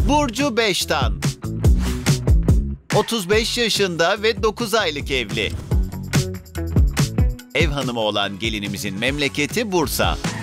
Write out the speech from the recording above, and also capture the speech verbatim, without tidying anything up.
Burcu Beştan. otuz beş yaşında ve dokuz aylık evli. Ev hanımı olan gelinimizin memleketi Bursa.